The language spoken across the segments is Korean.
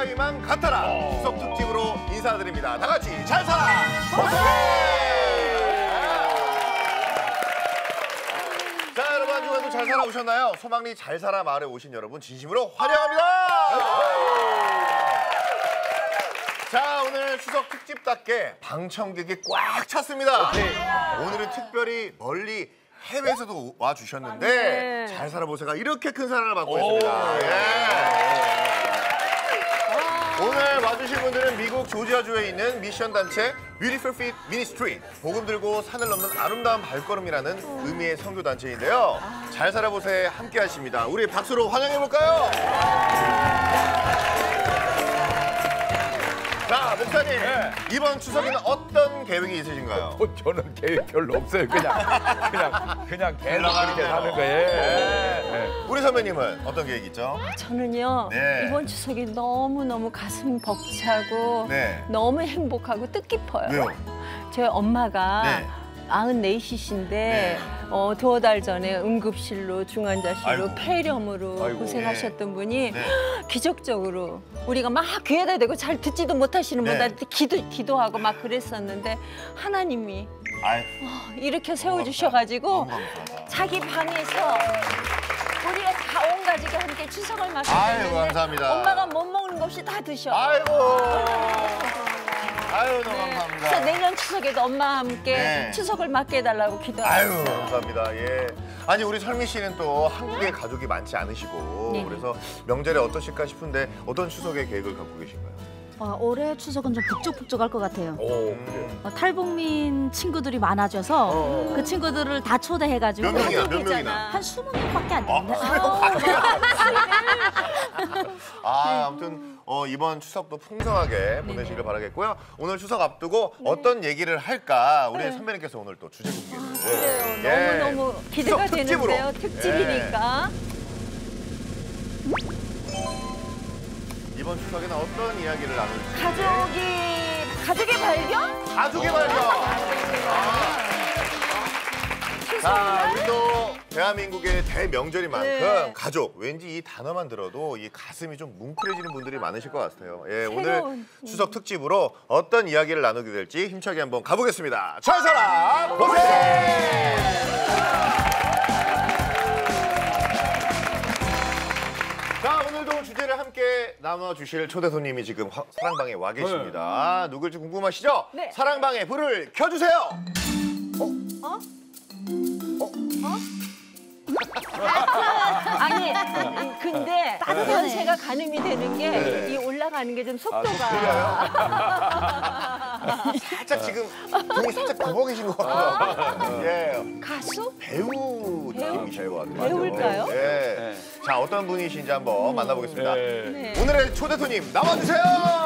나이만 같아라 추석 특집으로 인사드립니다. 다 같이 잘 살아 보세! 자, 여러분 한 주간도 잘 살아오셨나요? 소망리 잘 살아 마을에 오신 여러분 진심으로 환영합니다. 자, 오늘 추석 특집답게 방청객이 꽉 찼습니다. 오늘은 특별히 멀리 해외에서도 와주셨는데 잘 살아보세가 이렇게 큰 사랑을 받고 있습니다. 오늘 와주신 분들은 미국 조지아주에 있는 미션 단체 Beautiful Feet Ministry, 복음 들고 산을 넘는 아름다운 발걸음이라는 의미의 선교 단체인데요. 잘 살아보세 함께 하십니다. 우리 박수로 환영해 볼까요? 자, 목사님, 이번 추석에는 어떤 계획이 있으신가요? 저는 계획 별로 없어요. 그냥 계속 그렇게 사는 거예요. 우리 선배님은 어떤 계획 있죠? 저는요, 이번 추석이 너무너무 가슴 벅차고 너무 행복하고 뜻깊어요. 왜요? 저희 엄마가 94이신데 두어 달 전에 응급실로 중환자실로 폐렴으로 고생하셨던 분이 기적적으로 우리가 막 귀에다 대고 잘 듣지도 못하시는 분한테 기도하고 막 그랬었는데 하나님이 이렇게 세워주셔가지고 자기 방에서 우리가 다 온 가족이 함께 추석을 맞게 됐는데 감사합니다. 엄마가 못 먹는 거 없이 다 드셔. 아유, 너무 감사합니다. 그래서 내년 추석에도 엄마와 함께 추석을 맞게 해달라고 기도하고 있어요. 감사합니다. 아니, 우리 설미 씨는 또 한국에 가족이 많지 않으시고 그래서 명절에 어떠실까 싶은데 어떤 추석의 계획을 갖고 계신가요? 올해 추석은 좀 북적북적할 것 같아요. 그래요? 탈북민 친구들이 많아져서 그 친구들을 다 초대해가지고 몇 명이야? 몇 명이나? 한 20명밖에 안 되는데. 아무튼 이번 추석도 풍성하게 보내시길 바라겠고요. 오늘 추석 앞두고 어떤 얘기를 할까 우리 선배님께서 오늘 또 주제 공개를 그래요. 너무너무 기대가 되는데요. 특집이니까. 이번 추석에는 어떤 이야기를 나눌지. 가족의 발견? 가족의 발견. 자, 우리도 대한민국의 대명절인 만큼 가족, 왠지 이 단어만 들어도 이 가슴이 좀 뭉클해지는 분들이 많으실 것 같아요. 오늘 추석 특집으로 어떤 이야기를 나누게 될지 힘차게 한번 가보겠습니다. 잘 살아 보세! 자, 오늘도 주제를 함께 나눠주실 초대 손님이 지금 사랑방에 와 계십니다. 누굴지 궁금하시죠? 사랑방에 불을 켜주세요. 아니, 근데 연세가 가늠이 되는 게 이 올라가는 게 좀 속도가. 살짝 지금 등이 살짝 굽어 계신 것 같아요. 가수? 배우 느낌이실 것 같아요. 배우일까요? 자, 어떤 분이신지 한번 만나보겠습니다. 오늘의 초대 손님 나와주세요.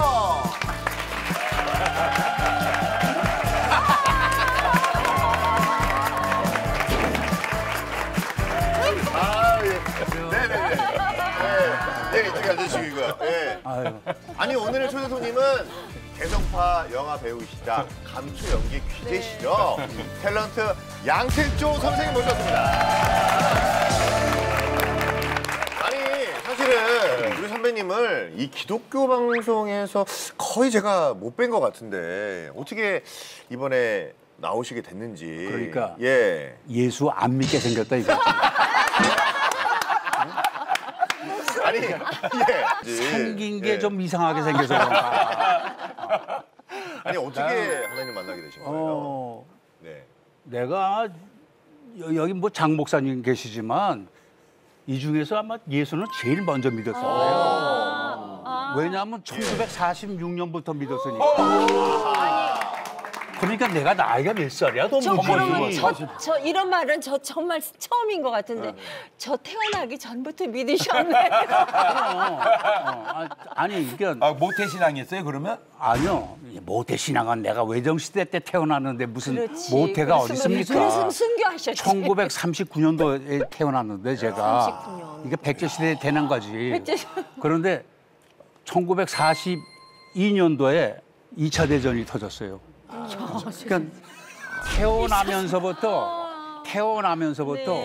이쪽에 앉으시고요. 아니, 오늘의 초대 손님은 개성파 영화 배우이시자 감초 연기 귀재시죠. 탤런트 양택조 선생님 모셨습니다. 아니, 사실은 우리 선배님을 이 기독교 방송에서 거의 제가 못 뵌 것 같은데 어떻게 이번에 나오시게 됐는지. 그러니까 예수 안 믿게 생겼다 이거지. 아니, 생긴 게 좀 이상하게 생겨서 그런가. 아니, 어떻게 하나님 만나게 되신 거예요? 내가 여기 뭐 장 목사님 계시지만 이 중에서 아마 예수는 제일 먼저 믿었어요. 왜냐하면 1946년부터 믿었으니까. 그러니까 내가 나이가 몇 살이야? 저 이런 말은 저 정말 처음인 것 같은데 저 태어나기 전부터 믿으셨네. 아니 이게 모태 신앙이었어요 그러면? 아니요. 모태 신앙은 내가 외정시대 때 태어났는데 무슨 모태가 어디 있습니까? 그래서 순교하셨지. 1939년도에 태어났는데 제가 39년. 이게 백제시대에 되는 거지. 그런데 1942년도에 2차 대전이 터졌어요. 그러니까 태어나면서부터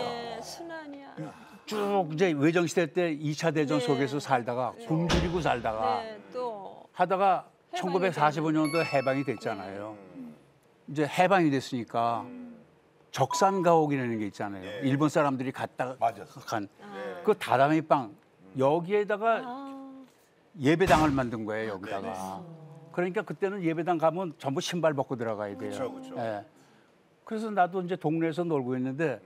쭉 이제 외정시대 때 2차 대전 속에서 살다가 굶주리고 살다가 하다가 해방이 1945년도 해방이 됐잖아요. 이제 해방이 됐으니까 적산가옥이라는 게 있잖아요. 예. 일본 사람들이 갔다가 맞았어. 간 그 다다미 빵 여기에다가 예배당을 만든 거예요. 여기다가. 그러니까 그때는 예배당 가면 전부 신발 벗고 들어가야 돼요. 그렇죠. 예. 그래서 나도 이제 동네에서 놀고 있는데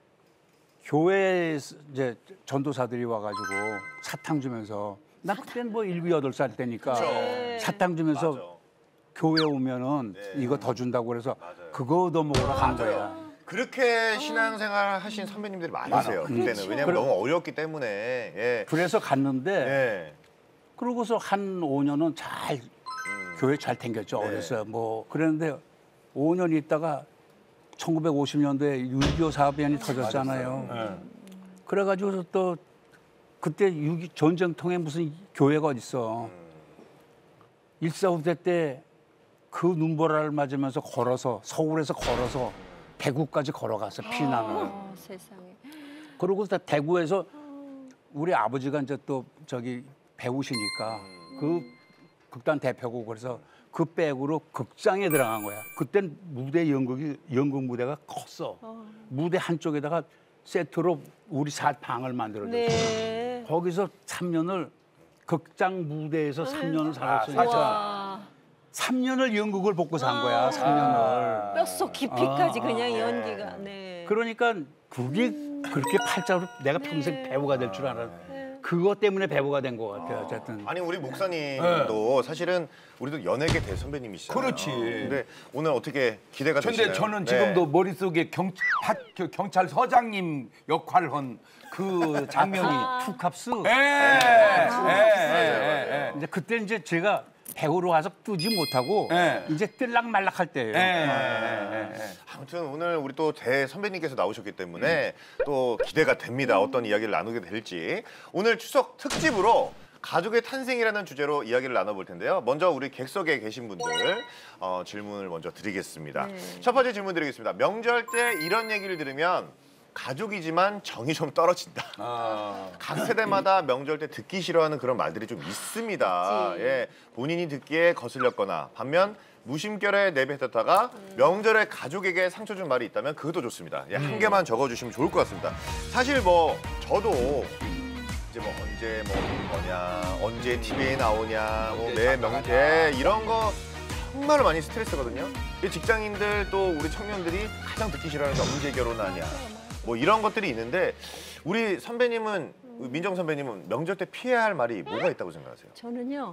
교회에 이제 전도사들이 와가지고 사탕 주면서 나 그때는 뭐 7, 8살 때니까 사탕 주면서 맞아. 교회 오면은 이거 더 준다고 그래서 그거 얻어 먹으러 간 거야. 그렇게 신앙생활 하신 선배님들이 많으세요. 그때는 왜냐면 너무 어려웠기 때문에. 예. 그래서 갔는데 예. 그러고서 한 5년은 잘 교회 잘 댕겼죠. 어렸어요. 뭐 그랬는데 5년 있다가 1950년도에 6.25 사변이 터졌잖아요. 그래가지고 또 그때 전쟁통에 무슨 교회가 어딨어. 1.4 때 그 눈보라를 맞으면서 걸어서 서울에서 걸어서 대구까지 걸어갔어 피난을. 세상에. 그러고 대구에서 우리 아버지가 이제 또 저기 배우시니까 그 극단 대표고 그래서 그 백으로 극장에 들어간 거야. 그땐 무대 연극 무대가 컸어. 무대 한쪽에다가 세트로 우리 방을 만들어줬어. 네. 거기서 3년을 극장 무대에서 3년을 살았으니까 와. 3년을 연극을 벗고 산 거야. 3년을. 뼈속 깊이까지 그냥 연기가. 네. 그러니까 그게 그렇게 팔자로 내가 평생 배우가 될 줄 알았는데 그것 때문에 배우가 된 것 같아요. 어쨌든. 아니 우리 목사님도 사실은 우리도 연예계 대선배님이시잖아요. 그렇지. 근데 오늘 어떻게 기대가 근데 되시나요? 저는 네. 지금도 머릿속에 경찰서장님 역할을 한 그 장면이 투캅스. 예. 이제 그때 이제 제가 배우로 와서 뜨지 못하고 이제 뜰락말락 할 때예요. 아무튼 오늘 우리 또 대선배님께서 나오셨기 때문에 또 기대가 됩니다. 어떤 이야기를 나누게 될지. 오늘 추석 특집으로 가족의 탄생이라는 주제로 이야기를 나눠볼 텐데요. 먼저 우리 객석에 계신 분들 질문을 먼저 드리겠습니다. 첫 번째 질문 드리겠습니다. 명절 때 이런 얘기를 들으면 가족이지만 정이 좀 떨어진다. 각 세대마다 명절 때 듣기 싫어하는 그런 말들이 좀 있습니다. 예, 본인이 듣기에 거슬렸거나 반면 무심결에 내뱉었다가 명절에 가족에게 상처 준 말이 있다면 그것도 좋습니다. 예, 한 개만 적어주시면 좋을 것 같습니다. 사실 뭐 저도 이제 뭐 언제 뭐 뭐냐, 언제 TV에 나오냐, 뭐 매 명절 이런 거 정말 많이 스트레스거든요. 이 직장인들 또 우리 청년들이 가장 듣기 싫어하는 게 언제 결혼하냐. 뭐 이런 것들이 있는데 우리 선배님은 민정 선배님은 명절 때 피해야 할 말이 뭐가 있다고 생각하세요? 저는요.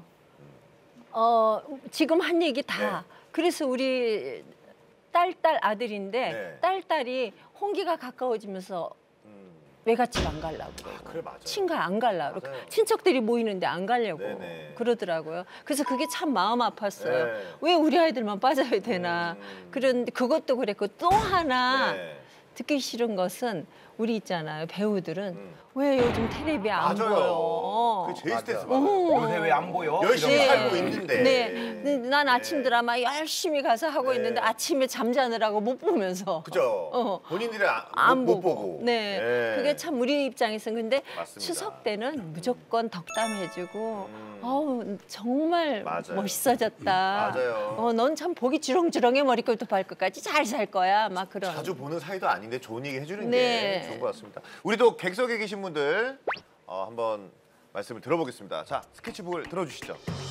지금 한 얘기 다. 그래서 우리 딸 아들인데 딸이 홍기가 가까워지면서 외갓집 안 가려고 그래요. 그래 맞아요. 친가 안 가려고. 맞아요. 친척들이 모이는데 안 가려고 네네. 그러더라고요. 그래서 그게 참 마음 아팠어요. 네. 왜 우리 아이들만 빠져야 되나. 그런데 그것도 그랬고 또 하나 네. 듣기 싫은 것은 우리 있잖아요. 배우들은 왜 요즘 텔레비 안 맞아요. 보여. 그게 제일 스트레스 어. 받아요. 요새 왜 안 보여? 열심히 네. 살고 있는데. 네. 난 아침 드라마 열심히 가서 하고 네. 있는데 아침에 잠자느라고 못 보면서. 그죠. 본인들이 안 못 보고. 네. 네. 그게 참 우리 입장에서는 근데 맞습니다. 추석 때는 무조건 덕담해주고 어우 정말 맞아요. 멋있어졌다. 맞아요. 넌 참 보기 주렁주렁해 머리끝부터 발끝까지 잘 살 거야. 막 그런. 자주 보는 사이도 아닌데 좋은 얘기 해주는 네. 게 좋은 것 같습니다. 우리도 객석에 계신 분들 한번 말씀을 들어보겠습니다. 자, 스케치북을 들어주시죠.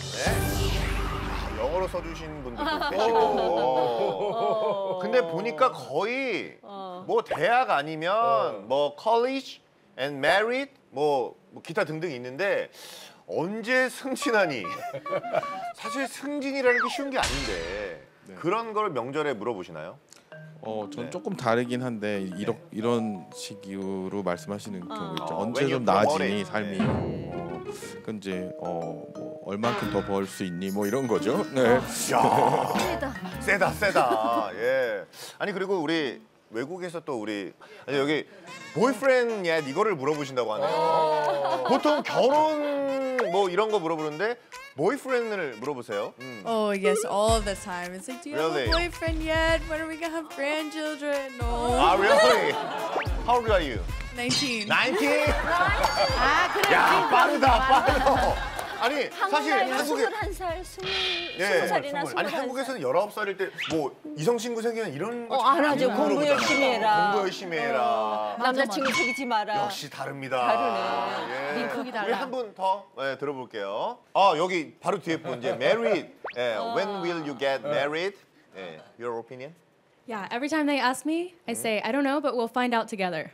네. 영어로 써주신 분들도 계시고. 근데 보니까 거의 뭐 대학 아니면 뭐 college and married 뭐 기타 등등 있는데 언제 승진하니? 사실 승진이라는 게 쉬운 게 아닌데 그런 걸 명절에 물어보시나요? 전 조금 다르긴 한데 이런 식으로 말씀하시는 경우 있죠. 언제 when 좀 you 나아지니 promoted. 삶이. 그건 이제 뭐 얼만큼 더 벌 수 있니 뭐 이런 거죠. 네. 세다. 예. 아니 그리고 우리 외국에서 또 우리 아니, 여기 보이프렌드 야 이거를 물어보신다고 하네요. 보통 결혼 뭐 이런 거 물어보는데 보이프렌드를 물어보세요. Oh yes, all the time. It's like, do you Really? have a boyfriend yet? When are we gonna have grandchildren? No. 아 really? How old are you? 19. 19? 아, 그래. 야 빠르다. 아니 사실 한국에 21살, 예. 20살이나 21살. 아니 한국에서는 19살일 때 뭐 이성 친구 생기면 이런 거 안 하죠. 공부 열심히 해라. 공부 열심히 해라. 남자친구 사귀지 마라. 역시 다릅니다. 다르네. 예. 민국이 달라. 우리 한 분 더 들어볼게요. 아 여기 바로 뒤에 분 이제 married. 예. When will you get married? 예. Your opinion? Yeah, every time they ask me, I say, I don't know, but we'll find out together.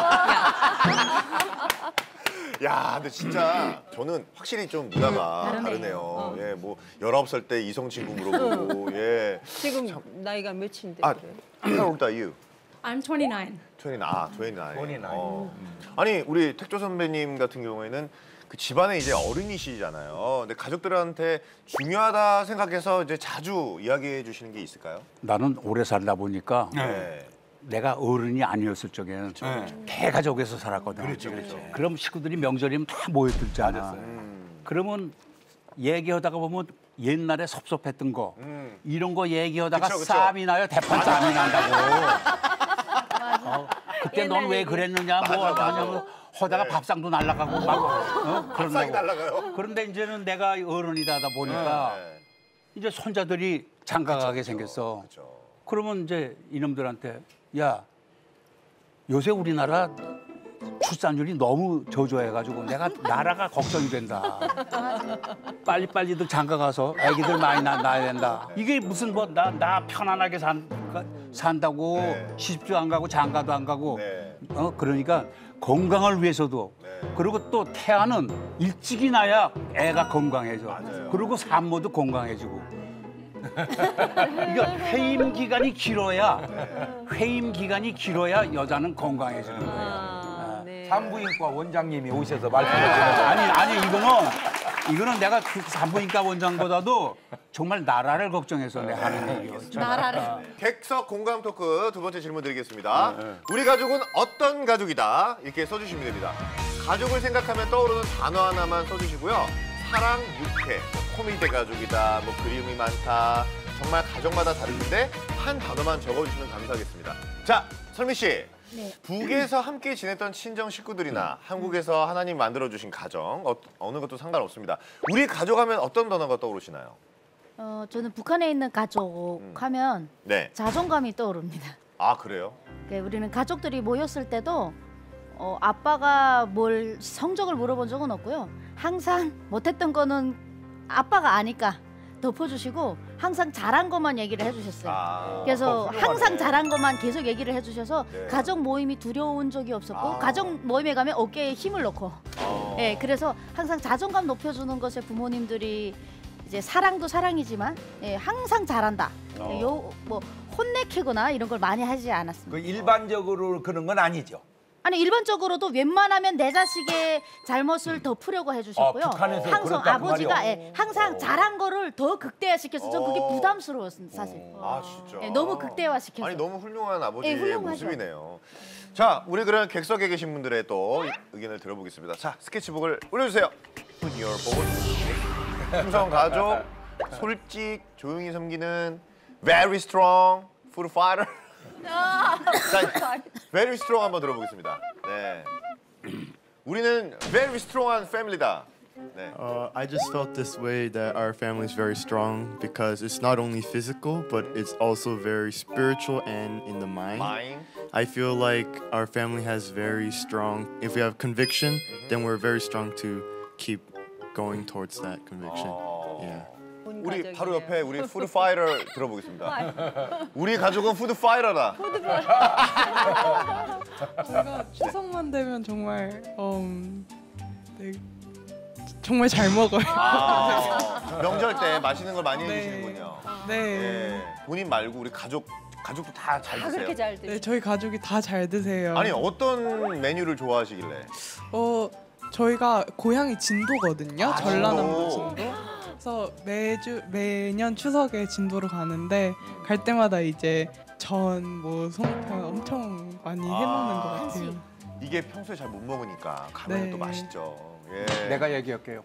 야, 근데 진짜 저는 확실히 좀 문화가 다르네요. 예, 뭐 19살 때 이성 친구 물어보고 예. 지금 나이가 몇인데 아, 그래? how old are you? I'm 29. 29. 아니, 우리 택조 선배님 같은 경우에는 그 집안에 이제 어른이시잖아요. 근데 가족들한테 중요하다 생각해서 이제 자주 이야기해 주시는 게 있을까요? 나는 오래 살다 보니까 네. 내가 어른이 아니었을 적에는 대가족에서 살았거든. 그렇죠. 그럼 식구들이 명절이면 다 모여들잖아. 그러면 얘기하다가 보면 옛날에 섭섭했던 거 이런 거 얘기하다가 그쵸. 싸움이 나요. 대판 싸움이 난다고. 그때 넌 왜 그랬느냐 뭐 하냐고 하다가 밥상도 날아가고 막 밥상이 그런다고. 날아가요? 그런데 이제는 내가 어른이다 보니까 네. 이제 손자들이 장가가게 생겼어. 그렇죠. 그러면 이제 이놈들한테 야 요새 우리나라 출산율이 너무 저조해가지고 내가 나라가 걱정이 된다. 빨리빨리들 장가 가서 아기들 많이 낳아야 된다. 이게 무슨 뭐 나 편안하게 산다고 네. 시집도 안 가고 장가도 안 가고 네. 그러니까 건강을 위해서도 그리고 또 태아는 일찍이 나야 애가 건강해져. 맞아요. 그리고 산모도 건강해지고. 이거 회임 기간이 길어야 여자는 건강해지는 거예요. 네. 산부인과 원장님이 오셔서 말씀하시는 아니 이거는 내가 그 산부인과 원장보다도 정말 나라를 걱정해서 내가 하는 얘기예요. 나라를. 객석 공감 토크 두 번째 질문 드리겠습니다. 우리 가족은 어떤 가족이다? 이렇게 써주시면 됩니다. 가족을 생각하면 떠오르는 단어 하나만 써주시고요. 사랑, 육회, 뭐 코미디 가족이다, 뭐 그림이 많다. 정말 가족마다 다른데 한 단어만 적어주시면 감사하겠습니다. 자, 설미 씨. 네. 북에서 함께 지냈던 친정 식구들이나 한국에서 하나님 만들어주신 가정 어느 것도 상관없습니다. 우리 가족하면 어떤 단어가 떠오르시나요? 저는 북한에 있는 가족 하면 네. 자존감이 떠오릅니다. 아 그래요? 우리는 가족들이 모였을 때도 아빠가 뭘 성적을 물어본 적은 없고요. 항상 못했던 거는 아빠가 아니까 덮어주시고 항상 잘한 것만 얘기를 해주셨어요. 그래서 항상 잘한 것만 계속 얘기를 해주셔서 네. 가족 모임이 두려운 적이 없었고 가족 모임에 가면 어깨에 힘을 넣고 예, 그래서 항상 자존감 높여주는 것에 부모님들이 이제 사랑도 사랑이지만 예, 항상 잘한다. 뭐 혼내키거나 이런 걸 많이 하지 않았습니다. 그 일반적으로 그런 건 아니죠. 아니 일반적으로도 웬만하면 내 자식의 잘못을 덮으려고 해주셨고요. 북한에서 항상 그랬단 아버지가 말이요? 예, 항상 잘한 거를 더 극대화시켜서 전 그게 부담스러웠습니다 사실. 아 진짜. 예, 너무 극대화시켜서. 아니 너무 훌륭한 아버지의 예, 훌륭하죠. 모습이네요. 자, 우리 그런 객석에 계신 분들의 또 의견을 들어보겠습니다. 자, 스케치북을 올려주세요. Put your board. 풍성 가족, 솔직, 조용히 섬기는, very strong, food fighter. 자, very strong 한번 들어보겠습니다. 네. 우리는 very strong한 패밀리다. 네. I just felt this way that our family is very strong because it's not only physical, but it's also very spiritual and in the mind. Mind. I feel like our family has very strong, if we have conviction, then we're very strong to keep going towards that conviction. Yeah. 우리 바로 옆에 우리 푸드 파이터 들어보겠습니다. 우리 가족은 푸드 파이터다. 제가 추석만 되면 정말 네, 정말 잘 먹어요. 명절 때 맛있는 걸 많이 네. 해주시는군요. 네. 네. 본인 말고 우리 가족도 다 잘 다 드세요. 그렇게 잘 드시. 네, 저희 가족이 다 잘 드세요. 아니 어떤 메뉴를 좋아하시길래? 저희가 고향이 진도거든요. 전라남도 진도. 진도. 그래서 매년 추석에 진도로 가는데 갈 때마다 이제 전, 뭐 송편 엄청 많이 해먹는 것 같아요. 이게 평소에 잘 못 먹으니까 가면 네. 또 맛있죠. 예. 내가 얘기할게요.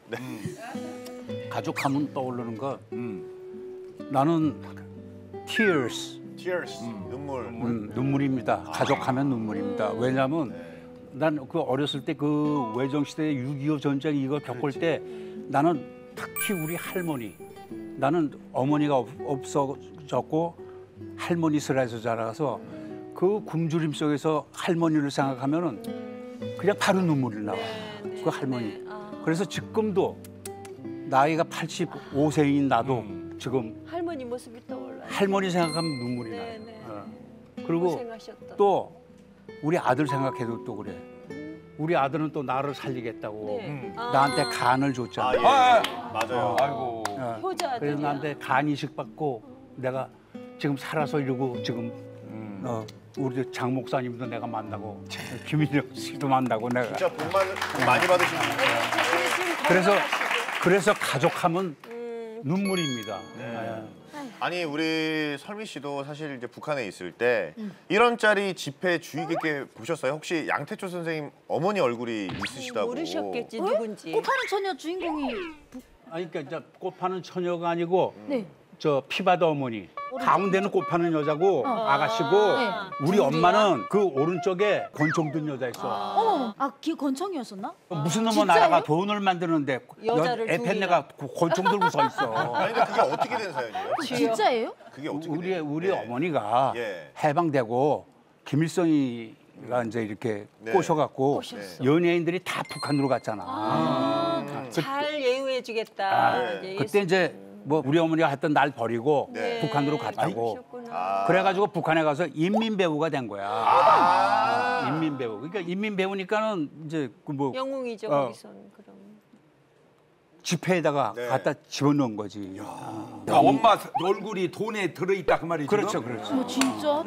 가족하면 떠오르는 거 나는 tears. Tears. 눈물. 눈물입니다. 가족하면 눈물입니다. 왜냐하면 난 그 어렸을 때 그 외정시대 6.25 전쟁 이거 겪을 때 나는 특히 우리 할머니, 나는 어머니가 없어졌고 할머니 슬에서 자라서 그 굶주림 속에서 할머니를 생각하면은 그냥 바로 눈물이 나와. 그 할머니. 그래서 지금도 나이가 85세인 나도 지금 할머니 모습이 떠올라요. 할머니 생각하면 눈물이 네, 나요. 네. 그리고 고생하셨다. 또 우리 아들 생각해도 또 그래. 우리 아들은 또 나를 살리겠다고 네. 나한테 간을 줬잖아. 아, 예. 아, 맞아요. 아이고. 효자 아들이야. 그래서 나한테 간 이식 받고 내가 지금 살아서 이러고 지금 우리 장 목사님도 내가 만나고 김인영 씨도 만나고 내가 진짜 복 많이 받으신 분. 그래서 가족하면 눈물입니다. 예. 아니 우리 설미 씨도 사실 이제 북한에 있을 때 이런 짤이 집회 주의 깊게 보셨어요? 혹시 양태초 선생님 어머니 얼굴이 있으시다고? 모르셨겠지 누군지. 꽃파는 처녀 주인공이 아니 그러니까 이제 꽃 파는 처녀가 아니고 네. 저 피바다 어머니 가운데는 꽃 파는 여자고 아가씨고 네. 우리 엄마는 그 오른쪽에 권총 든 여자 있어. 어머, 권총이었었나? 무슨 놈의 진짜요? 나라가 돈을 만드는데 여자를 에펜네가 권총 들고 서 있어. 아니 근데 그게 어떻게 된 사연이에요? 진짜예요? 그게 어떻게 우리 된- 어머니가 예. 해방되고 김일성이가 이제 이렇게 네. 꼬셔갖고 꼬셨어. 연예인들이 다 북한으로 갔잖아. 잘 예우해주겠다. 네. 그때 이제 뭐 우리 어머니가 했던 날 버리고 네. 북한으로 갔다고. 그러셨구나. 그래가지고 북한에 가서 인민 배우가 된 거야. 인민 배우. 그러니까 인민 배우니까는 이제 그 뭐 영웅이죠 어. 거기서는 그럼. 지폐에다가 네. 갖다 집어넣은 거지. 그러니까 엄마 얼굴이 돈에 들어있다 그 말이죠. 그렇죠, 그렇죠. 뭐 진짜?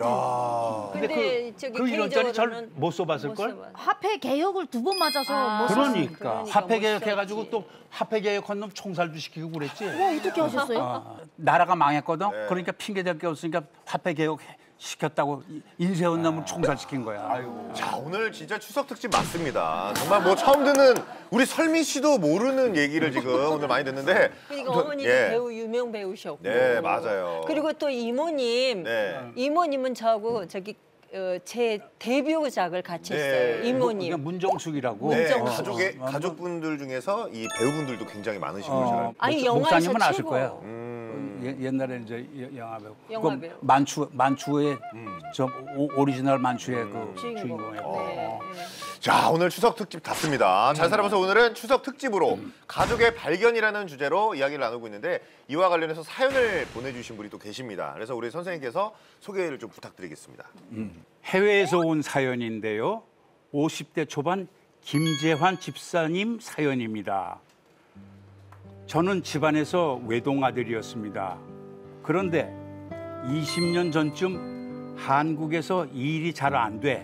근데 저기 그 이런 짤이 잘 개인적으로는 못 써봤을 못 걸. 써봤- 화폐 개혁을 2번 맞아서 못 썼어요. 그러니까 못 화폐 개혁해가지고 썼지. 또 화폐 개혁한 놈 총살도 시키고 그랬지. 어떻게 하셨어요? 나라가 망했거든. 네. 그러니까 핑계 댈 게 없으니까 화폐 개혁 시켰다고 인세운 놈을 총살시킨 거야. 자 오늘 진짜 추석 특집 맞습니다. 정말 뭐 처음 듣는 우리 설미 씨도 모르는 얘기를 지금 오늘 많이 듣는데. 그러니까 아무튼, 어머니도 예. 배우 유명 배우셨고. 네 맞아요. 그리고 또 이모님, 네. 이모님은 저하고 저기 제 데뷔작을 같이 네. 했어요. 그러니까 이모님. 네, 문정숙이라고. 문정숙. 가족분 들 중에서 이 배우분들도 굉장히 많으신 걸로 제가 알고 아니, 영화에서 목사님은 아실 최고. 거예요. 옛날에 이제 영화 배우. 영화 그 배우. 만추의 저 오리지널 만추의 그 주인공. 주인공이었고. 네. 자 오늘 추석 특집 닿습니다. 잘 살아봐서 오늘은 추석 특집으로 가족의 발견이라는 주제로 이야기를 나누고 있는데 이와 관련해서 사연을 보내주신 분이 또 계십니다. 그래서 우리 선생님께서 소개를 좀 부탁드리겠습니다. 해외에서 온 사연인데요. 50대 초반 김재환 집사님 사연입니다. 저는 집안에서 외동 아들이었습니다. 그런데 20년 전쯤 한국에서 일이 잘 안 돼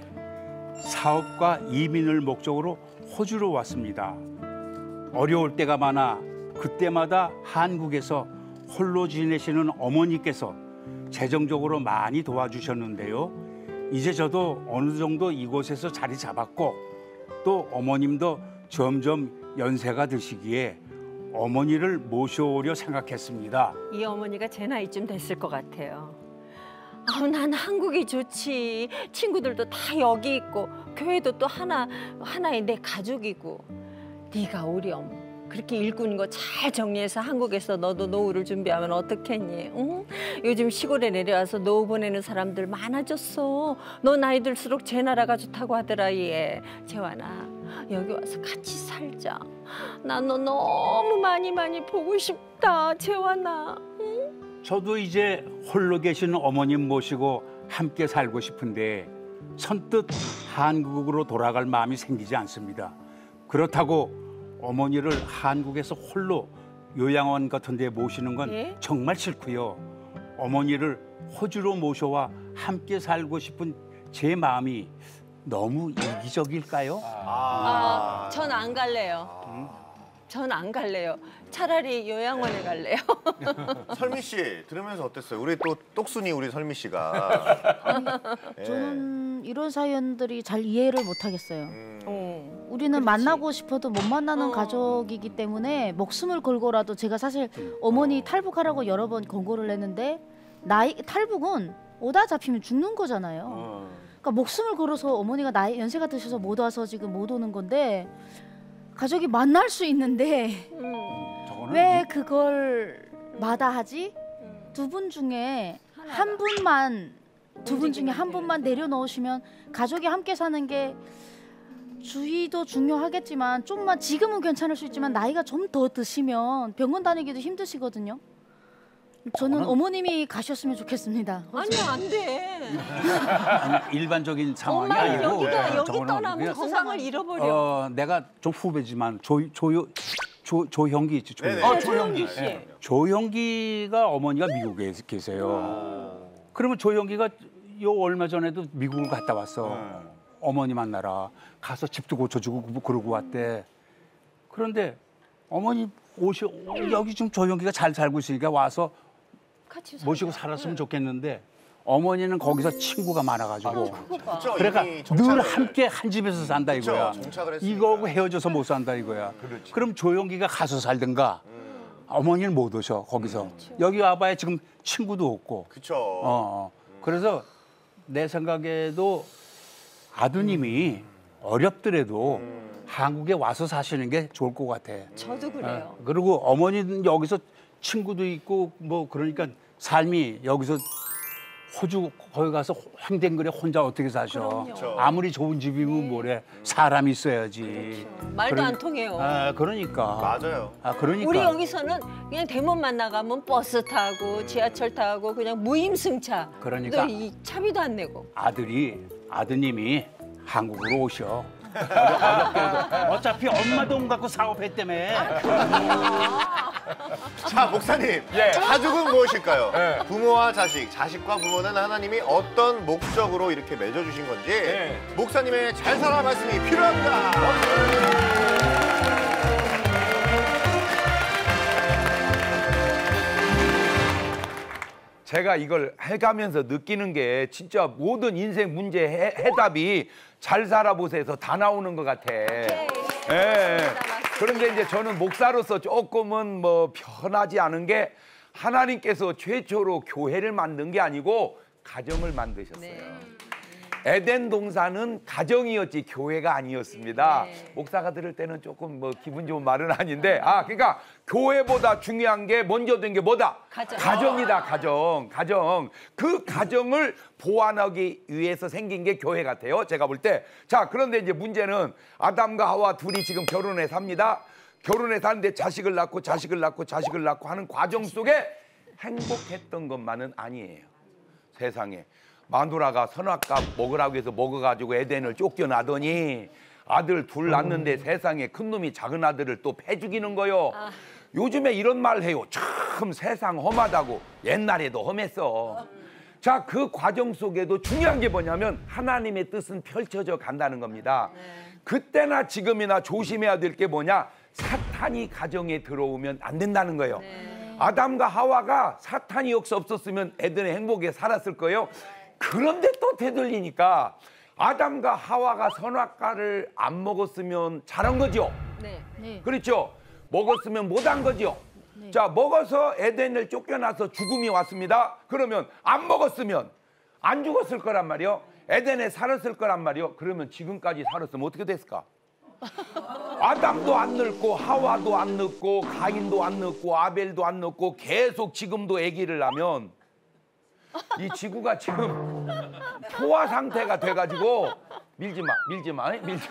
사업과 이민을 목적으로 호주로 왔습니다. 어려울 때가 많아 그때마다 한국에서 홀로 지내시는 어머니께서 재정적으로 많이 도와주셨는데요. 이제 저도 어느 정도 이곳에서 자리 잡았고 또 어머님도 점점 연세가 드시기에 어머니를 모셔오려 생각했습니다. 이 어머니가 제 나이쯤 됐을 것 같아요. 난 한국이 좋지. 친구들도 다 여기 있고 교회도 또 하나의 내 가족이고. 네가 우리 그렇게 일꾼인 거 잘 정리해서 한국에서 너도 노후를 준비하면 어떻겠니? 응? 요즘 시골에 내려와서 노후 보내는 사람들 많아졌어. 너 나이 들수록 제 나라가 좋다고 하더라 얘. 재환아 여기 와서 같이 살자. 난 너 너무 많이 보고 싶다 재환아. 저도 이제 홀로 계신 어머님 모시고 함께 살고 싶은데 선뜻 한국으로 돌아갈 마음이 생기지 않습니다. 그렇다고 어머니를 한국에서 홀로 요양원 같은 데 모시는 건 예? 정말 싫고요. 어머니를 호주로 모셔와 함께 살고 싶은 제 마음이 너무 이기적일까요? 전 안 갈래요. 전 안 갈래요. 차라리 요양원에 갈래요. 설미 씨 들으면서 어땠어요? 우리 또 똑순이 우리 설미 씨가. 예. 저는 이런 사연들이 잘 이해를 못 하겠어요. 우리는 그렇지. 만나고 싶어도 못 만나는 가족이기 때문에 목숨을 걸고라도 제가 사실 어머니 탈북하라고 여러 번 권고를 했는데 탈북은 오다 잡히면 죽는 거잖아요. 그러니까 목숨을 걸어서 어머니가 연세가 드셔서 못 와서 지금 못 오는 건데 가족이 만날 수 있는데 왜 그걸 마다하지? 두 분 중에 한 분만 두 분 중에 한 분만 내려놓으시면 가족이 함께 사는 게 주의도 중요하겠지만 좀만 지금은 괜찮을 수 있지만 나이가 좀 더 드시면 병원 다니기도 힘드시거든요. 저는 어머님이 가셨으면 좋겠습니다. 아니요, 안 돼. 아니, 일반적인 상황이 엄마는 아니고 여기 저거는 떠나면 그냥, 건강을 잃어버려. 내가 좀 후배지만 조형기 있지. 네네. 조영기 씨. 네. 조형기가 어머니가 미국에 계세요. 그러면 조형기가 요 얼마 전에도 미국을 갔다 왔어. 어머니 만나러 가서 집도 고쳐주고 그러고 왔대. 그런데 어머니 여기 지금 조형기가 잘 살고 있으니까 와서 같이 모시고 살았으면 좋겠는데 어머니는 거기서 친구가 많아가지고 그쵸, 그러니까 이미 늘 정착을. 함께 한 집에서 산다 그쵸, 이거야. 정착을 했으니까. 이거하고 헤어져서 못 산다 이거야. 그렇지. 그럼 조용기가 가서 살든가 어머니는 못 오셔 거기서. 여기 와봐야 지금 친구도 없고. 그쵸. 그래서 내 생각에도 아드님이 어렵더라도 한국에 와서 사시는 게 좋을 것 같아. 저도 그래요. 그리고 어머니는 여기서 친구도 있고 뭐 그러니까 삶이 여기서 호주 거기 가서 횡댕그레 혼자 어떻게 사셔. 그럼요. 아무리 좋은 집이면 뭐래. 사람이 있어야지. 말도 안 통해요. 그러니까. 맞아요. 그러니까. 우리 여기서는 그냥 대문만 나가면 버스 타고 지하철 타고 그냥 무임승차. 그러니까. 또 이 차비도 안 내고. 아드님이 한국으로 오셔. 어렵게도. 어차피 엄마 돈 갖고 사업했다며. 자, 목사님. 가족은 무엇일까요? 부모와 자식, 자식과 부모는 하나님이 어떤 목적으로 이렇게 맺어주신 건지 목사님의 잘 살아 말씀이 필요합니다. 제가 이걸 해가면서 느끼는 게 진짜 모든 인생 문제 해답이 잘 살아보세요에서 다 나오는 것 같아. 예. 그런데 이제 저는 목사로서 조금은 뭐 편하지 않은 게 하나님께서 최초로 교회를 만든 게 아니고 가정을 만드셨어요. 에덴 동산은 가정이었지 교회가 아니었습니다. 목사가 들을 때는 조금 뭐 기분 좋은 말은 아닌데 그러니까 교회보다 중요한 게 먼저 된 게 뭐다? 가정이다. 가정. 그 가정을 보완하기 위해서 생긴 게 교회 같아요. 제가 볼 때. 자, 그런데 이제 문제는 아담과 하와 둘이 지금 결혼해 삽니다. 결혼해 사는데 자식을 낳고 하는 과정 속에 행복했던 것만은 아니에요. 세상에. 마누라가 선악과 먹으라고 해서 먹어가지고 에덴을 쫓겨나더니 아들 둘 낳는데 세상에 큰 놈이 작은 아들을 또 패 죽이는 거요. 요즘에 이런 말 해요. 참 세상 험하다고. 옛날에도 험했어. 자, 그 과정 속에도 중요한 게 뭐냐면 하나님의 뜻은 펼쳐져 간다는 겁니다. 그때나 지금이나 조심해야 될 게 뭐냐? 사탄이 가정에 들어오면 안 된다는 거예요. 아담과 하와가 사탄이 혹시 없었으면 에덴의 행복에 살았을 거예요. 그런데 또 되돌리니까 아담과 하와가 선악과를 안 먹었으면 잘한 거죠. 네. 그렇죠. 먹었으면 못한 거죠. 자, 먹어서 에덴을 쫓겨나서 죽음이 왔습니다. 그러면 안 먹었으면 안 죽었을 거란 말이요. 에덴에 살았을 거란 말이요. 그러면 지금까지 살았으면 어떻게 됐을까? 아담도 안 늙고 하와도 안 늙고 가인도 안 늙고 아벨도 안 늙고 계속 지금도 아기를 낳으면 이 지구가 지금 포화 상태가 돼가지고 밀지 마.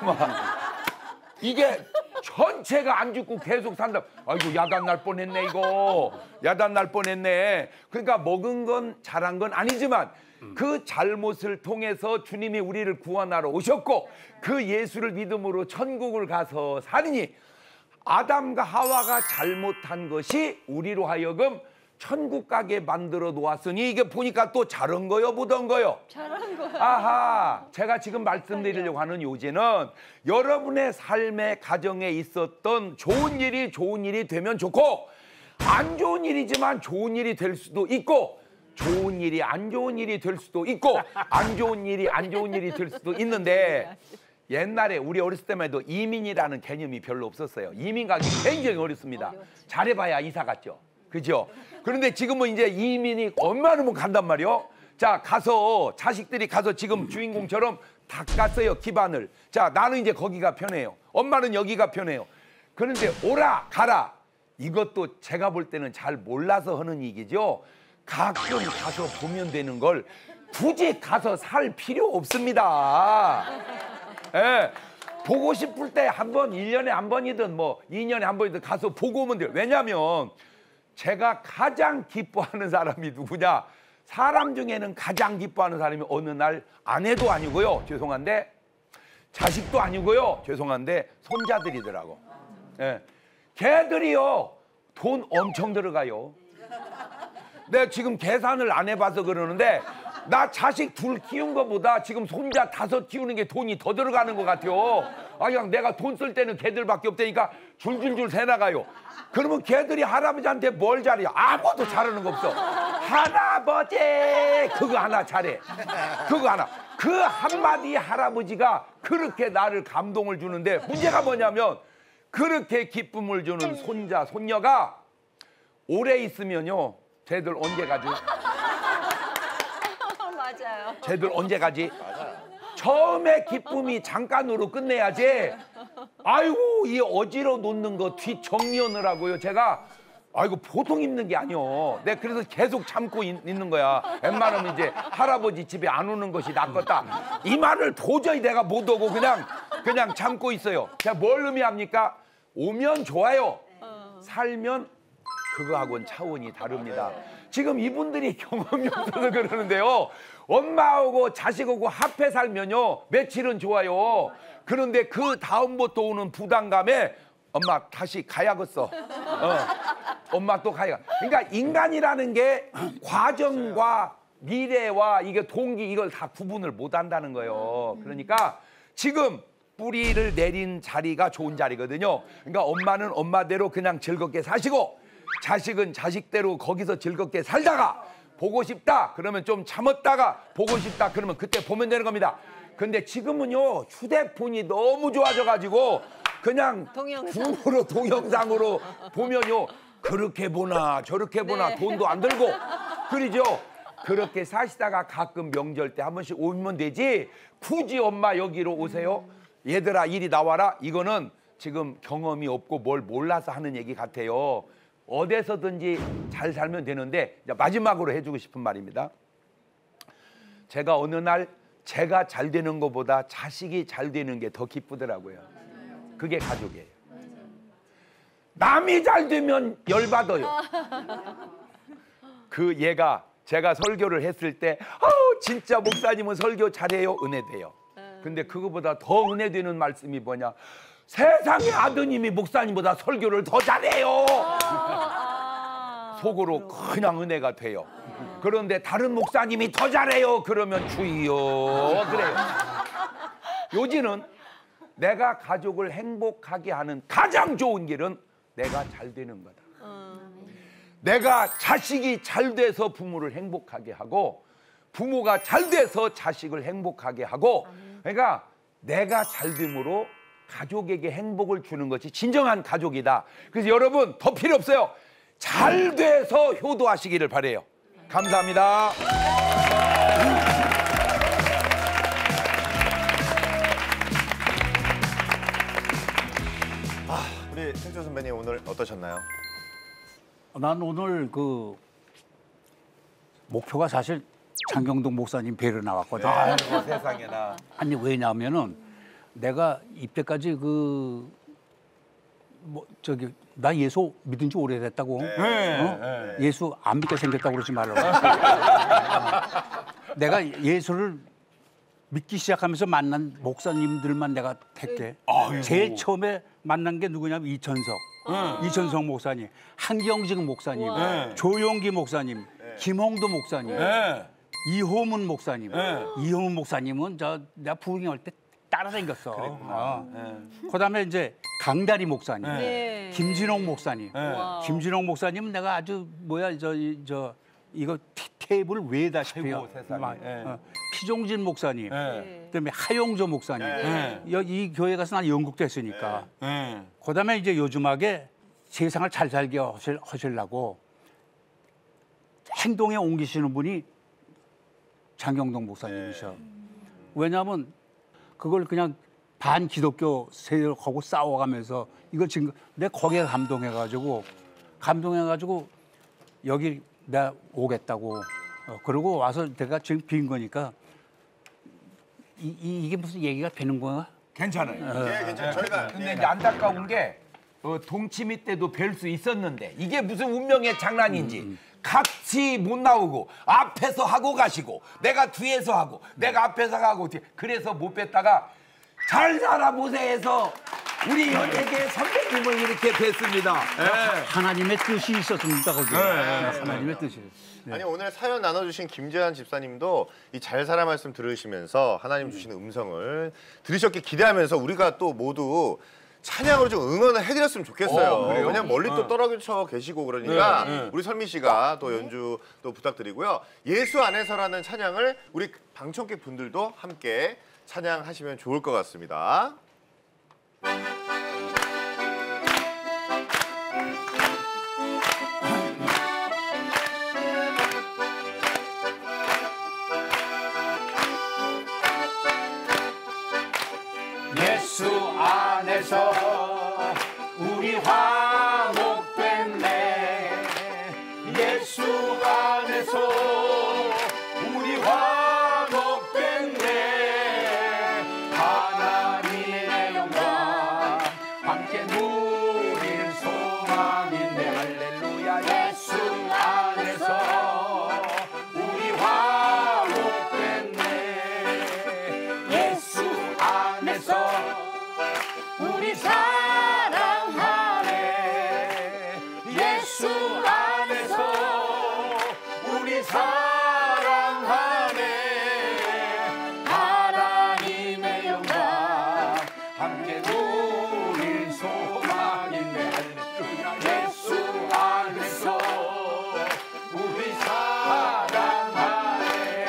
이게 전체가 안 죽고 계속 산다. 아이고 야단 날 뻔했네 이거. 야단 날 뻔했네. 그러니까 먹은 건 잘한 건 아니지만 그 잘못을 통해서 주님이 우리를 구원하러 오셨고 그 예수를 믿음으로 천국을 가서 사느니 아담과 하와가 잘못한 것이 우리로 하여금 천국 가게 만들어 놓았으니 이게 보니까 또 잘한 거요, 못한 거요? 잘한 거요. 아하, 제가 지금 말씀드리려고 하는 요지는 여러분의 삶의 가정에 있었던 좋은 일이 되면 좋고 안 좋은 일이지만 좋은 일이 될 수도 있고 좋은 일이 안 좋은 일이 될 수도 있고 안 좋은 일이 될 수도 있는데 옛날에 우리 어렸을 때만 해도 이민이라는 개념이 별로 없었어요. 이민 가기 굉장히 어렵습니다. 잘해봐야 이사 갔죠. 그죠? 그런데 지금은 이제 이민이 얼마나 간단 말이요. 자, 가서 자식들이 가서 지금 주인공처럼 다 깠어요, 기반을. 자, 나는 이제 거기가 편해요. 엄마는 여기가 편해요. 그런데 오라 가라 이것도 제가 볼 때는 잘 몰라서 하는 얘기죠. 가끔 가서 보면 되는 걸 굳이 가서 살 필요 없습니다. 예. 보고 싶을 때 한 번, 1년에 한 번이든 뭐 2년에 한 번이든 가서 보고 오면 돼요. 왜냐하면 제가 가장 기뻐하는 사람이 누구냐? 사람 중에는 가장 기뻐하는 사람이 어느 날 아내도 아니고요. 죄송한데 자식도 아니고요. 죄송한데 손자들이더라고. 예. 걔들이요. 돈 엄청 들어가요. 내가 지금 계산을 안 해봐서 그러는데 나 자식 둘 키운 것보다 지금 손자 5 키우는 게 돈이 더 들어가는 것 같아요. 아, 그냥 내가 돈 쓸 때는 걔들밖에 없다니까 줄줄줄 새나가요. 그러면 걔들이 할아버지한테 뭘 잘해요? 아무것도 잘하는 거 없어. 할아버지 그거 하나 잘해. 그거 하나. 그 한마디 할아버지가 그렇게 나를 감동을 주는데 문제가 뭐냐면 그렇게 기쁨을 주는 손자, 손녀가 오래 있으면요. 쟤들 언제 가지? 맞아요. 쟤들 언제 가지? 처음에 기쁨이 잠깐으로 끝내야지. 아이고 이 어지러 놓는 거 뒤 정리하느라고요. 제가 아이고 보통 힘든 게 아니요. 내가 그래서 계속 참고 있는 거야. 웬만하면 이제 할아버지 집에 안 오는 것이 낫겠다. 이 말을 도저히 내가 못 오고 그냥 참고 있어요. 제가 뭘 의미합니까? 오면 좋아요. 살면 그거하고는 차원이 다릅니다. 지금 이분들이 경험이 없어서 그러는데요. 엄마하고 자식하고 합해 살면요. 며칠은 좋아요. 그런데 그 다음부터 오는 부담감에 엄마 다시 가야겠어. 엄마 또 가야. 그러니까 인간이라는 게 과정과 미래와 이게 동기 이걸 다 구분을 못 한다는 거예요. 그러니까 지금 뿌리를 내린 자리가 좋은 자리거든요. 그러니까 엄마는 엄마대로 그냥 즐겁게 사시고 자식은 자식대로 거기서 즐겁게 살다가 보고 싶다 그러면 좀 참았다가 보고 싶다 그러면 그때 보면 되는 겁니다. 근데 지금은요 휴대폰이 너무 좋아져가지고 그냥 줌으로 동영상으로 보면요 그렇게 보나 저렇게 보나 네. 돈도 안 들고 그러죠. 그렇게 사시다가 가끔 명절 때 한 번씩 오면 되지 굳이 엄마 여기로 오세요. 얘들아 이리 나와라. 이거는 지금 경험이 없고 뭘 몰라서 하는 얘기 같아요. 어디서든지 잘 살면 되는데 이제 마지막으로 해주고 싶은 말입니다. 제가 어느 날 제가 잘 되는 것보다 자식이 잘 되는 게 더 기쁘더라고요. 그게 가족이에요. 남이 잘 되면 열받아요. 그 얘가 제가 설교를 했을 때 진짜 목사님은 설교 잘해요. 은혜돼요. 근데 그거보다 더 은혜되는 말씀이 뭐냐. 세상에 아드님이 목사님보다 설교를 더 잘해요. 속으로 그냥 은혜가 돼요. 그런데 다른 목사님이 더 잘해요. 그러면 주여 그래요. 요지는 내가 가족을 행복하게 하는 가장 좋은 길은 내가 잘 되는 거다. 내가 자식이 잘 돼서 부모를 행복하게 하고 부모가 잘 돼서 자식을 행복하게 하고 그러니까 내가 잘 됨으로 가족에게 행복을 주는 것이 진정한 가족이다. 그래서 여러분 더 필요 없어요. 잘 돼서 효도하시기를 바라요. 감사합니다. 우리 생조 선배님 오늘 어떠셨나요? 난 오늘 그 목표가 사실 장경동 목사님 뵈러 나왔거든. 아이고 세상에나. 아니 왜냐하면은 내가 입대까지 나 예수 믿은 지 오래됐다고. 예수 안 믿게 생겼다고 그러지 말라. 내가 예수를 믿기 시작하면서 만난 목사님들만 내가 택해. 제일 처음에 만난 게 누구냐면 이천석 목사님, 한경직 목사님, 조용기 목사님, 김홍도 목사님, 이호문 목사님. 이호문 목사님은 내가 부흥할 때 따라다녔어. 그다음에 이제 강다리 목사님, 김진홍 목사님. 김진홍 목사님은 내가 아주 이거 테이블 외다시피요. 피종진 목사님, 그다음에 하용조 목사님. 이 교회 가서 난 영국도 했으니까. 그다음에 이제 요즘하게 세상을 잘 살게 하시려고 행동에 옮기시는 분이 장경동 목사님이셔. 왜냐하면 그걸 그냥 반기독교 세력하고 싸워가면서 이걸 지금 내가 거기에 감동해가지고 감동해가지고 여기 내가 오겠다고. 그러고 와서 내가 지금 빈 거니까 이게 무슨 얘기가 되는 거야? 괜찮아요. 예, 괜찮아요. 저희가 근데 이제 안타까운 게 동치미 때도 뵐 수 있었는데 이게 무슨 운명의 장난인지 같이 못 나오고 앞에서 하고 가시고 내가 뒤에서 하고 내가 앞에서 하고 그래서 못 뵀다가 잘 살아보세요해서 우리 연예계 선배님을 이렇게 뵀습니다. 하나님의 뜻이 있었습니다. 거기. 하나님의 뜻이. 아니 오늘 사연 나눠주신 김재환 집사님도 이 잘 살아 말씀 들으시면서 하나님 주시는 음성을 들으셨길 기대하면서 우리가 또 모두 찬양으로 좀 응원을 해드렸으면 좋겠어요. 왜냐면 멀리 또 떨어져 계시고 그러니까 우리 설미 씨가 또 연주 또 부탁드리고요. 예수 안에서라는 찬양을 우리 방청객 분들도 함께 찬양하시면 좋을 것 같습니다. 예수 안에서 우리 화목됐네. 예수 안에서 우리 화목됐네. 하나님의 영광 함께 누릴 소망인데 할렐루야. 예수 안에서 우리 화목됐네. 예수 안에서 우리 사랑하네. 예수 안에서 우리 사랑하네. 하나님의 영광 함께 누릴 소망인데 할렐루야. 예수 안에서 우리 사랑하네.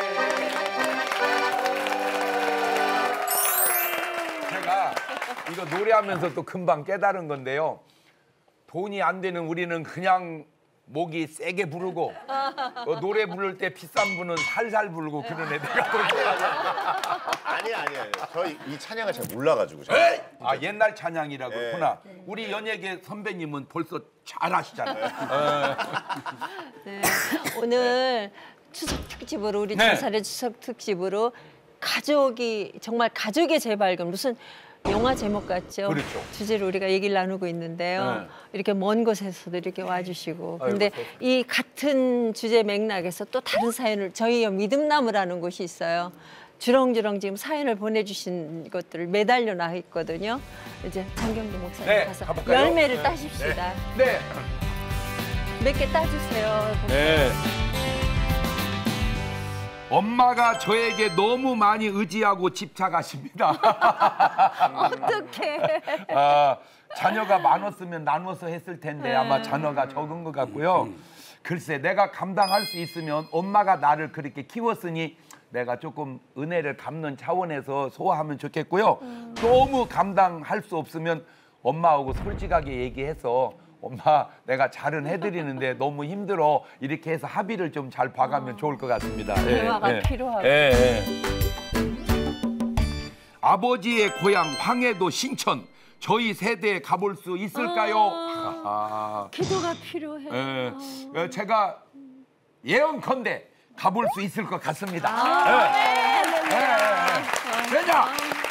제가 이거 노래하면서 또 금방 깨달은 건데요. 돈이 안 되는 우리는 그냥 목이 세게 부르고 노래 부를 때 비싼 분은 살살 부르고 그러네. 내가 그렇게 아니. 저 이 찬양을 잘 몰라가지고. 아 옛날 찬양이라고 그렇구나. 우리 연예계 선배님은 벌써 잘 아시잖아요. 네. 오늘 추석 특집으로 우리 네. 전설의 추석 특집으로 가족이 정말 가족의 재발견 무슨 영화 제목 같죠? 그렇죠. 주제로 우리가 얘기를 나누고 있는데요. 네. 이렇게 먼 곳에서도 이렇게 와주시고. 근데 아이고, 이 같은 주제 맥락에서 또 다른 사연을 저희 믿음나무라는 곳이 있어요. 주렁주렁 지금 사연을 보내주신 것들을 매달려 놔 있거든요. 이제 장경도 목사님 네, 가서 가볼까요? 열매를 따십시다. 네. 몇 개 따주세요. 네. 엄마가 저에게 너무 많이 의지하고 집착하십니다. 어떡해. 아, 자녀가 많았으면 나눠서 했을 텐데 아마 자녀가 적은 것 같고요. 글쎄 내가 감당할 수 있으면 엄마가 나를 그렇게 키웠으니 내가 조금 은혜를 갚는 차원에서 소화하면 좋겠고요. 너무 감당할 수 없으면 엄마하고 솔직하게 얘기해서 엄마 내가 잘은 해드리는데 너무 힘들어 이렇게 해서 합의를 좀 잘 봐가면 좋을 것 같습니다. 대화가 필요하고. 아버지의 고향 황해도 신천 저희 세대에 가볼 수 있을까요? 기도가 필요해. 제가 예언컨대 가볼 수 있을 것 같습니다. 왜냐?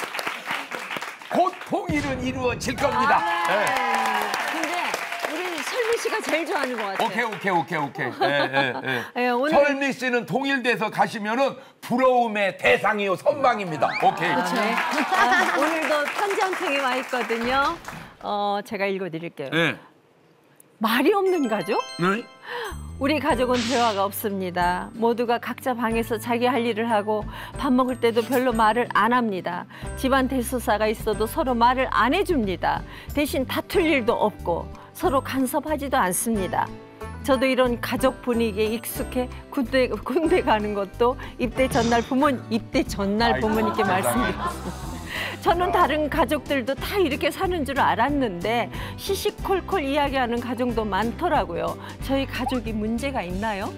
곧 통일은 이루어질 겁니다. 근데 우리 설미 씨가 제일 좋아하는 것 같아요. 오케이. 예, 오늘 설미 씨는 통일돼서 가시면은 부러움의 대상이요 선망입니다. 오케이. 네. 오늘도 편지 한 통이 와 있거든요. 제가 읽어드릴게요. 네. 말이 없는 가족? 네? 우리 가족은 대화가 없습니다. 모두가 각자 방에서 자기 할 일을 하고 밥 먹을 때도 별로 말을 안 합니다. 집안 대소사가 있어도 서로 말을 안 해줍니다. 대신 다툴 일도 없고 서로 간섭하지도 않습니다. 저도 이런 가족 분위기에 익숙해 군대 가는 것도 입대 전날 부모님께 말씀드렸습니다. 저는 다른 가족들도 다 이렇게 사는 줄 알았는데 시시콜콜 이야기하는 가정도 많더라고요. 저희 가족이 문제가 있나요?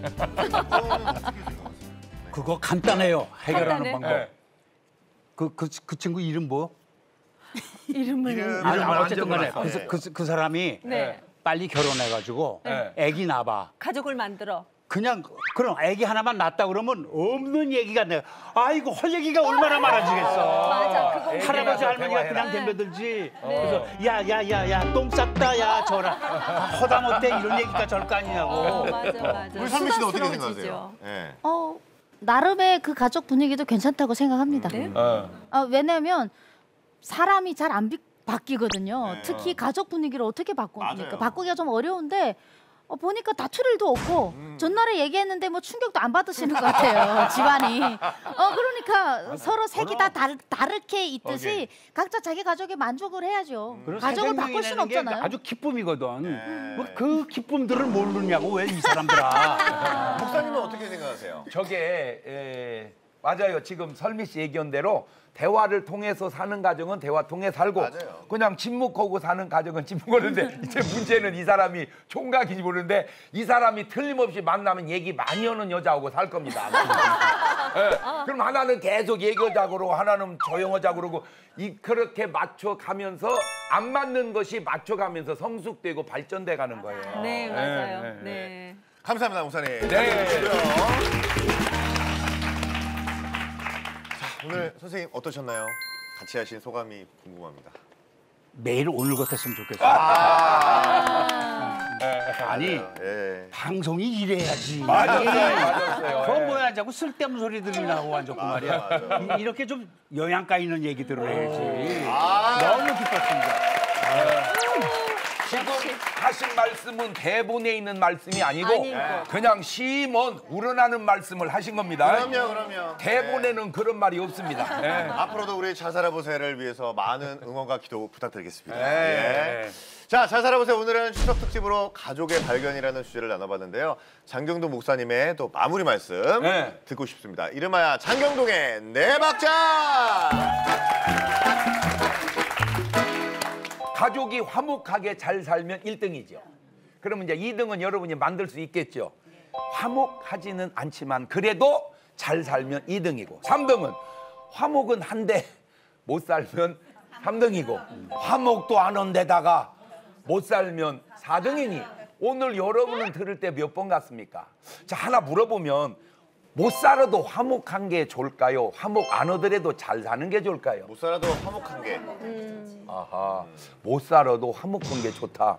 그거 간단해요. 해결하는 간단해? 방법. 그 친구 이름 뭐? 이름을 어쨌든 간에 그 사람이 네. 빨리 결혼해가지고 네. 애기 낳아봐. 가족을 만들어. 그냥 그럼 애기 하나만 낳았다 그러면 없는 얘기가 내가 아이고 할 얘기가 얼마나 많아지겠어. 맞아, 그거 할아버지 애기가 할머니가 대화해라. 그냥 덤벼들지. 그래서 야야야야 똥 쌌다 야 저라 허다 못해 이런 얘기가 절 거 아니냐고. 맞아. 우리 선미 씨는 어떻게 수다스러워지죠. 생각하세요? 예. 나름의 그 가족 분위기도 괜찮다고 생각합니다. 네? 왜냐하면 사람이 잘 안 바뀌거든요. 네. 특히 가족 분위기를 어떻게 바꾸니까 맞아요. 바꾸기가 좀 어려운데 보니까 다툴 일도 없고 전날에 얘기했는데 뭐 충격도 안 받으시는 것 같아요. 집안이. 그러니까 서로 색이 다 다르게 있듯이 각자 자기 가족에 만족을 해야죠. 그리고 가족을 바꿀 수는 생명이라는 게 없잖아요. 아주 기쁨이거든. 네. 뭐 그 기쁨들을 모르냐고 왜 이 사람들아. 목사님은 어떻게 생각하세요? 저게 맞아요. 지금 설미 씨 얘기한 대로 대화를 통해서 사는 가정은 대화 통해 살고 맞아요. 그냥 침묵하고 사는 가정은 침묵하는데 이제 문제는 이 사람이 총각인지 모르는데 이 사람이 틀림없이 만나면 얘기 많이 하는 여자하고 살 겁니다. 그럼 하나는 계속 얘기하자고 그러고 하나는 조용하자고 그러고 그렇게 맞춰가면서 안 맞는 것이 맞춰가면서 성숙되고 발전돼 가는 거예요. 네, 맞아요. 네. 감사합니다, 목사님. 네. 오늘 선생님 어떠셨나요? 같이 하신 소감이 궁금합니다. 매일 오늘 같았으면 좋겠어. 아니 예. 방송이 이래야지. 맞았어요. 그건 뭐야 자꾸 쓸데없는 소리들이 나오고 앉았고 말이야. 이렇게 좀 영양가 있는 얘기들을 해야지. 너무 기뻤습니다. 지금 하신 말씀은 대본에 있는 말씀이 아니고 그냥 시몬 우러나는 말씀을 하신 겁니다. 그럼요. 대본에는 그런 말이 없습니다. 네. 앞으로도 우리 잘 살아보세요를 위해서 많은 응원과 기도 부탁드리겠습니다. 네. 예. 자, 잘 살아보세요. 오늘은 추석 특집으로 가족의 발견이라는 주제를 나눠봤는데요. 장경동 목사님의 또 마무리 말씀 네. 듣고 싶습니다. 이름하여 장경동의 네 박자! 가족이 화목하게 잘 살면 1등이죠. 그러면 이제 2등은 여러분이 만들 수 있겠죠. 화목하지는 않지만 그래도 잘 살면 2등이고 3등은 화목은 한데 못 살면 3등이고 화목도 안 한 데다가 못 살면 4등이니 오늘 여러분은 들을 때 몇 번 같습니까? 자, 하나 물어보면 못 살아도 화목한 게 좋을까요? 화목 안 하더라도 잘 사는 게 좋을까요? 못 살아도 화목한 게. 아하, 못 살아도 화목한 게 좋다.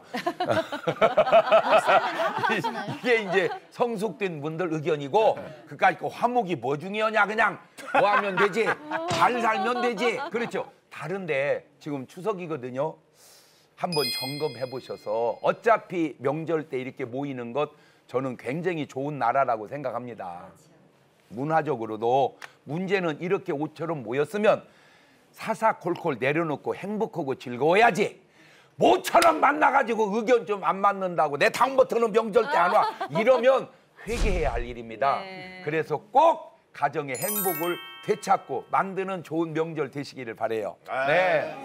이게 이제 성숙된 분들 의견이고 그까짓 거 화목이 뭐 중요하냐 그냥 뭐 하면 되지 잘 살면 되지 그렇죠. 다른데 지금 추석이거든요. 한번 점검해 보셔서 어차피 명절 때 이렇게 모이는 것 저는 굉장히 좋은 나라라고 생각합니다. 문화적으로도 문제는 이렇게 옷처럼 모였으면 사사콜콜 내려놓고 행복하고 즐거워야지 모처럼 만나가지고 의견 좀 안 맞는다고 내 다음부터는 명절 때 안 와 이러면 회개해야 할 일입니다. 네. 그래서 꼭 가정의 행복을 되찾고 만드는 좋은 명절 되시기를 바라요. 네.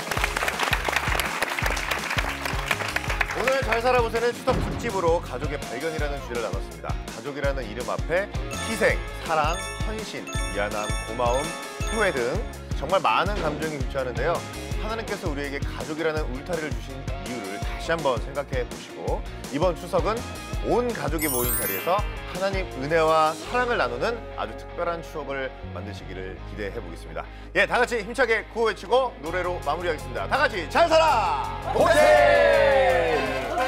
오늘 잘 살아보세요는 추석 특집으로 가족의 발견이라는 주제를 나눴습니다. 가족이라는 이름 앞에 희생, 사랑, 헌신, 미안함, 고마움, 후회 등 정말 많은 감정이 교차하는데요. 하나님께서 우리에게 가족이라는 울타리를 주신 이유를 다시 한번 생각해 보시고 이번 추석은 온 가족이 모인 자리에서 하나님 은혜와 사랑을 나누는 아주 특별한 추억을 만드시기를 기대해 보겠습니다. 예, 다 같이 힘차게 구호 외치고 노래로 마무리하겠습니다. 다 같이 잘 살아 보세!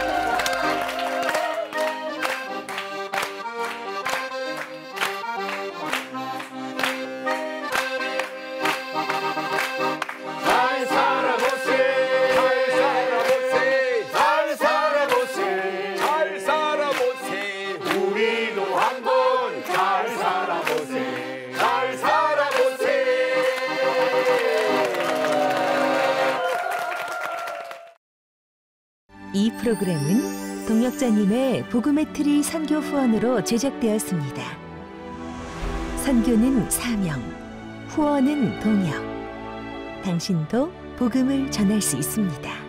이 프로그램은 동역자님의 복음의 트리 선교 후원으로 제작되었습니다. 선교는 사명, 후원은 동역. 당신도 복음을 전할 수 있습니다.